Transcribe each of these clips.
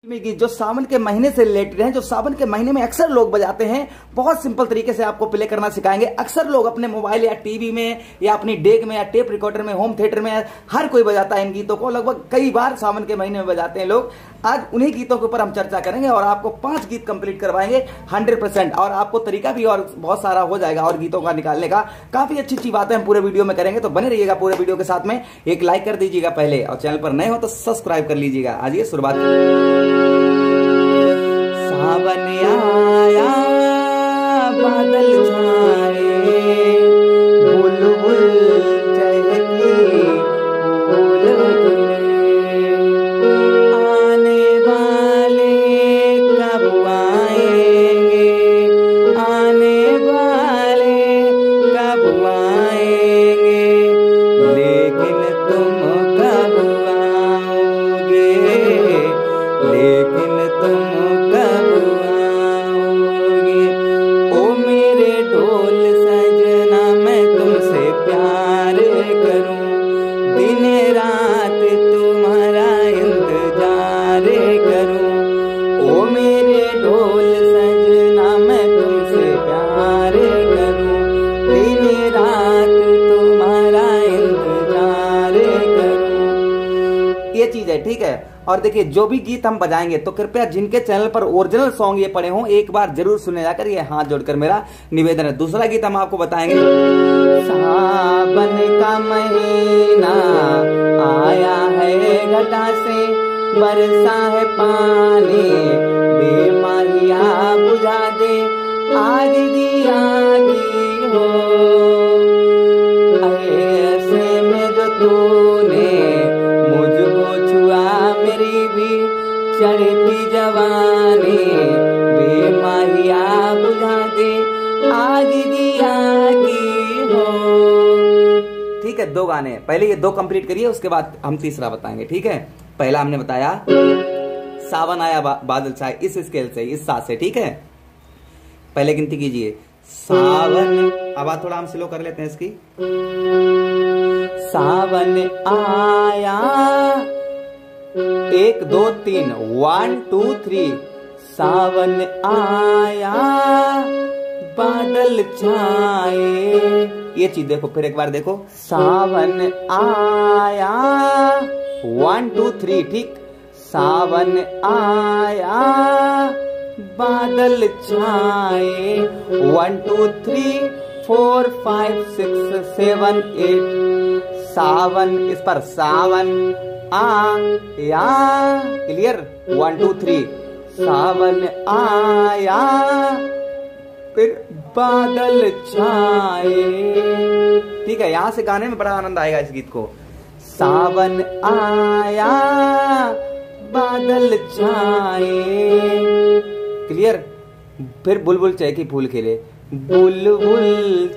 में गीत जो सावन के महीने से रिलेटेड हैं, जो सावन के महीने में अक्सर लोग बजाते हैं, बहुत सिंपल तरीके से आपको प्ले करना सिखाएंगे। अक्सर लोग अपने मोबाइल या टीवी में या अपनी डेक में या टेप रिकॉर्डर में, होम थिएटर में हर कोई बजाता है इन गीतों को, लगभग कई बार सावन के महीने में बजाते हैं लोग। आज उन्हीं गीतों के ऊपर हम चर्चा करेंगे और आपको 5 गीत कंप्लीट करवाएंगे 100%, और आपको तरीका भी और बहुत सारा हो जाएगा और गीतों का निकालने का। काफी अच्छी अच्छी बातें हम पूरे वीडियो में करेंगे, तो बने रहिएगा पूरे वीडियो के साथ में। एक लाइक कर दीजिएगा पहले, और चैनल पर नए हो तो सब्सक्राइब कर लीजिएगा। आइए शुरुआत। सावन आया बादल छाए, बुलबुल चहके फूल खिले, आने वाले कब आएंगे, आने वाले कब आएंगे, लेकिन तुम कब आओगे, लेकिन तुम कब आओगे। ओ मेरे ढोल सजना मैं तुमसे प्यार करूं, दिन रात तुम्हारा इंतजार करूं। ओ मेरे ढोल सजना मैं तुमसे प्यार करूं, दिन रात तुम्हारा इंतजार करूं। ये चीज है, ठीक है। और देखिए, जो भी गीत हम बजाएंगे तो कृपया जिनके चैनल पर ओरिजिनल सॉन्ग ये पड़े हों, एक बार जरूर सुनने जाकर, ये हाथ जोड़कर मेरा निवेदन है। दूसरा गीत हम आपको बताएंगे। सावन का महीना आया है घटा से, बरसा है पानी बेमाहिया बुझा दे, आज दिया की हो ऐसे में जो तूने मुझको छुआ, मेरी भी चढ़ती जवानी बेमाहिया बुझा दे, आग दिया की हो। ठीक है, 2 गाने, पहले ये 2 कंप्लीट करिए, उसके बाद हम तीसरा बताएंगे, ठीक है। पहला हमने बताया सावन आया बादल छाए, इस स्केल से, इस साथ से, ठीक है। पहले गिनती कीजिए, सावन, अब थोड़ा हम स्लो कर लेते हैं इसकी। सावन आया, 1 2 3, 1 2 3। सावन आया बादल छाए, ये चीज देखो, फिर एक बार देखो। सावन आया, 1 2 3, ठीक। सावन आया बादल छाए, 1 2 3 4 5 6 7 8। सावन, इस पर सावन आया, क्लियर। 1 2 3, सावन आया फिर बादल छाए, ठीक है। यहां से गाने में बड़ा आनंद आएगा इस गीत को। सावन आया बादल छाए, क्लियर। फिर बुलबुल चहकी फूल खिले, बुलबुल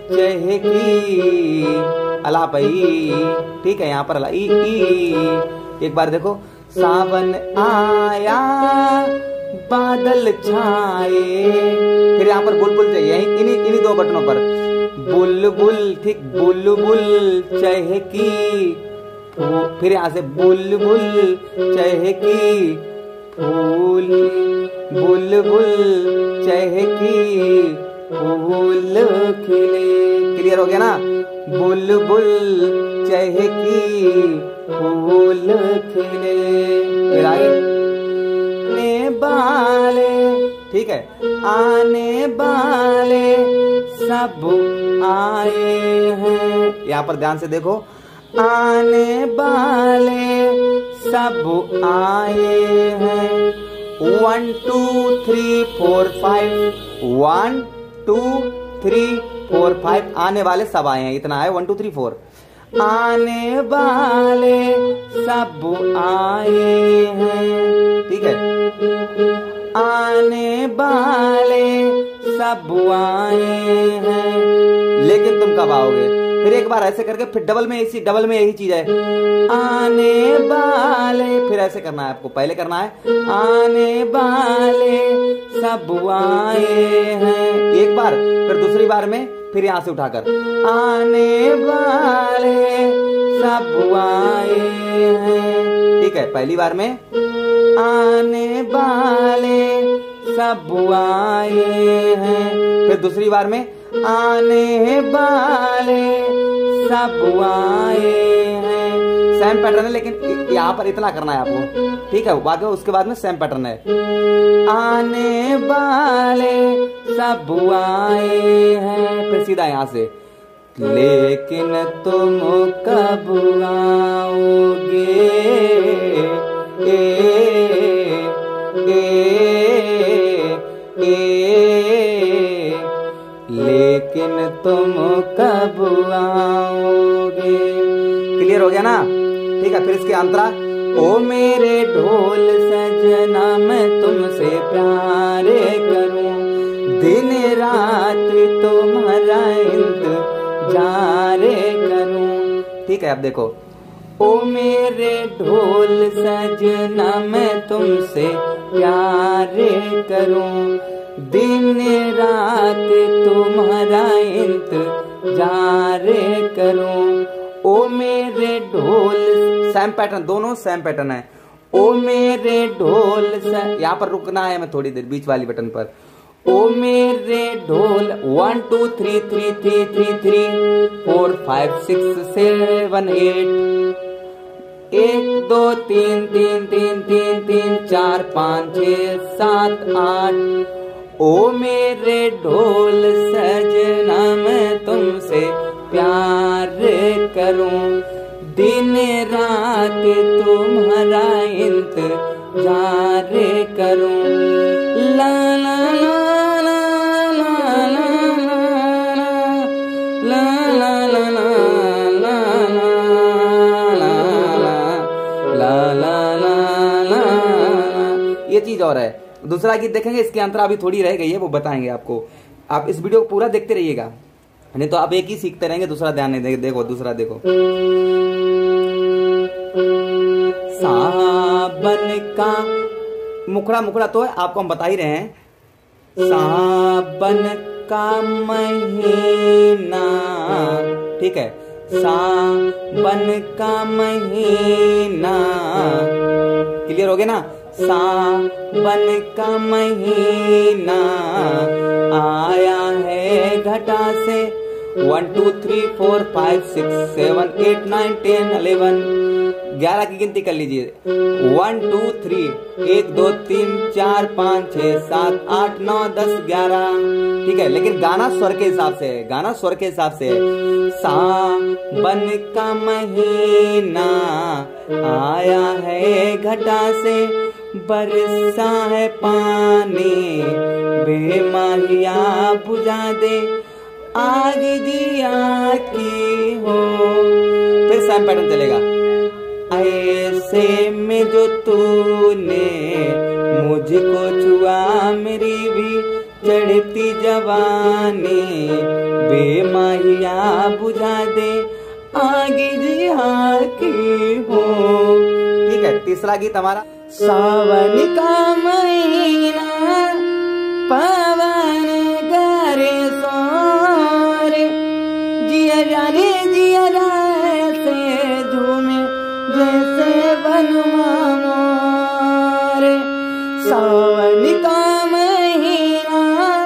चहकी अलापई, ठीक है। यहाँ पर अला, ई ई। एक बार देखो, सावन आया बादल छाए, फिर यहाँ पर बुलबुल चाहिए, इन्हीं 2 बटनों पर बुलबुल, ठीक। बुलबुल चहकी, फिर यहाँ से बुलबुल चहकी फूल, बुलबुल चहकी फूल खिले, क्लियर हो गया ना। बुलबुल चहकी फूल खिले, फिर आगे आने वाले, ठीक है। आने वाले सब आए हैं, यहाँ पर ध्यान से देखो। आने वाले सब आए हैं, 1 2 3 4 5, 1 2 3 4 5। आने वाले सब आए हैं, इतना है, 1 2 3 4। आने वाले सब आए हैं, ठीक है। आने वाले सब आए हैं, लेकिन तुम कब आओगे। फिर एक बार ऐसे करके, फिर डबल में यही चीज है। आने वाले, फिर ऐसे करना है आपको, पहले करना है आने वाले सब आए हैं, एक बार। फिर दूसरी बार में फिर यहां से उठाकर आने वाले सब आए हैं, ठीक है। पहली बार में आने वाले सब आए हैं। फिर दूसरी बार में आने वाले सब आए हैं। सेम पैटर्न है, लेकिन यहाँ पर इतना करना है आपको, ठीक है। बाकी उसके बाद में सेम पैटर्न है। आने वाले सब आए हैं, फिर सीधा यहाँ से लेकिन तुम कब आओगे, लेकिन तुम कब आओगे। क्लियर हो गया ना? ठीक है। फिर इसके अंतरा, ओ मेरे ढोल सजना मैं तुमसे प्यार करूं, दिन रात तुम्हारा इंतजार करूं। ठीक है। अब देखो, ओ मेरे ढोल सजना मैं तुमसे प्यार करूं, दिन रात तुम्हारा इंतजार करूं। ओ मेरे ढोल, सेम पैटर्न, दोनों सेम पैटर्न है। ओ मेरे ढोल, यहाँ पर रुकना है मैं थोड़ी देर बीच वाली बटन पर। ओ मेरे ढोल 1 2 3 3 3 3 3 4 5 6 7 8 1 2 3 3 3 3 3 4 5 6 7 8। ओ मेरे ढोल सजना मैं तुमसे प्यार करूं, दिन रात तुम्हारा इंतजार करूं। ला ला ला ला ला ला ला ला ला। ये चीज और है। दूसरा गीत देखेंगे, इसके अंतरा अभी थोड़ी रह गई है, वो बताएंगे आपको। आप इस वीडियो को पूरा देखते रहिएगा, नहीं तो आप एक ही सीखते रहेंगे, दूसरा ध्यान नहीं देंगे। देखो दूसरा देखो, सावन का मुखड़ा, मुखड़ा तो है आपको हम बता ही रहे हैं। सावन का महीना, ठीक है, सावन का महीना। क्लियर हो गया ना? सावन का महीना आया है घटा से। 1 2 3 4 5 6 7 8 9 10 11 11 की गिनती कर लीजिए। 1 2 3 1 2 3 4 5 6 7 8 9 10 11। ठीक है, लेकिन गाना स्वर के हिसाब से है, गाना स्वर के हिसाब से है। सावन का महीना आया है घटा से, बरसा है पानी बेमाहिया बुझा दे, आग दिया की हो। फिर सेम पैटर्न चलेगा। ऐसे में जो तूने मुझको छुआ, मेरी भी चढ़ती जवानी बेमाहिया बुझा दे, आग दिया की हो। ठीक है, तीसरा गीत हमारा। सावन का महीना पवन करे सोरे, जिया रे जिया से झूमे जैसे वनमा मोरे। सावन का महीना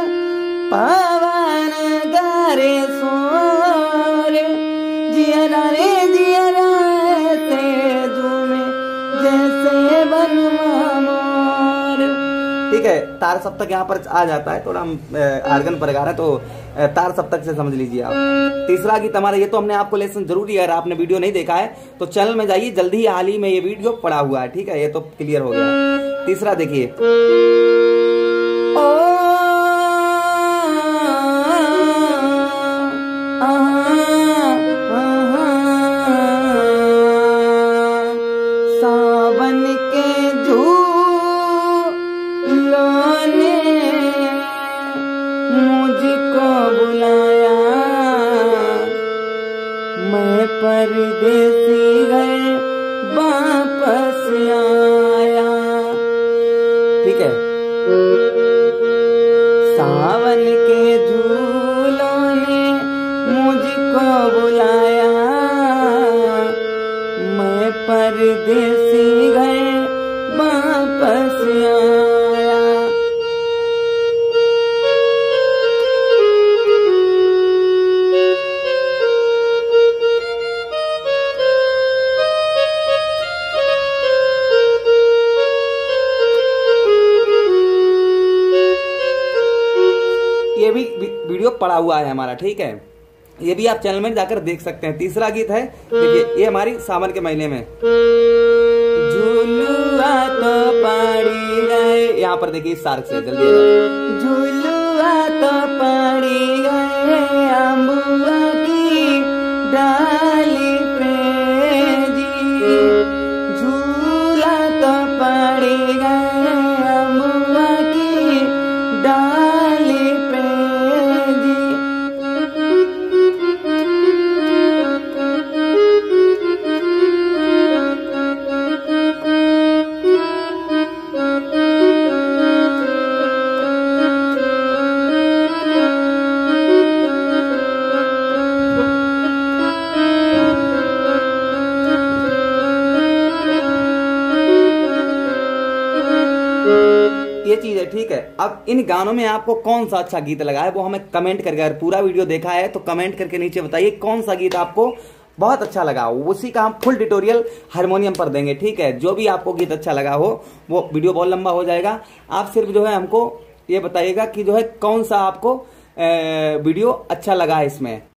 पवन करे सोरे, जिया रे जिया से झूमे जैसे वनमा मोर। ठीक है, तार सप्तक यहाँ पर आ जाता है, थोड़ा हम आर्गन पर गा रहे हैं तो तार सप्तक से समझ लीजिए आप। तीसरा गीत हमारा, ये तो हमने आपको लेसन जरूरी है, अगर आपने वीडियो नहीं देखा है तो चैनल में जाइए, जल्दी ही हाल ही में ये वीडियो पड़ा हुआ है। ठीक है, ये तो क्लियर हो गया। तीसरा देखिए, सावन के झूलों ने मुझको बुलाया, मैं परदेसी घर वापस आया। ठीक है, सावन के झूलों ने मुझको बुलाया, मैं परदेसी घर वापस आया। वीडियो पड़ा हुआ है हमारा, ठीक है। ये भी आप चैनल में जाकर देख सकते हैं। तीसरा गीत है, देखिए ये हमारी सावन के महीने में, झूलुआ तो पड़ी गए, यहाँ पर देखिए इस तार से जल्दी, झूलुआ तो पड़ी गए अम्बुआ की डाली पे जी, झूला तो पड़ी गए अम्बुआ की डाली पे जी। ये चीज है, ठीक है। अब इन गानों में आपको कौन सा अच्छा गीत लगा है वो हमें कमेंट करके, अगर पूरा वीडियो देखा है तो कमेंट करके नीचे बताइए कौन सा गीत आपको बहुत अच्छा लगा। उसी का हम फुल ट्यूटोरियल हारमोनियम पर देंगे, ठीक है। जो भी आपको गीत अच्छा लगा हो, वो वीडियो बहुत लंबा हो जाएगा। आप सिर्फ जो है हमको ये बताइएगा कि जो है कौन सा आपको वीडियो अच्छा लगा है इसमें।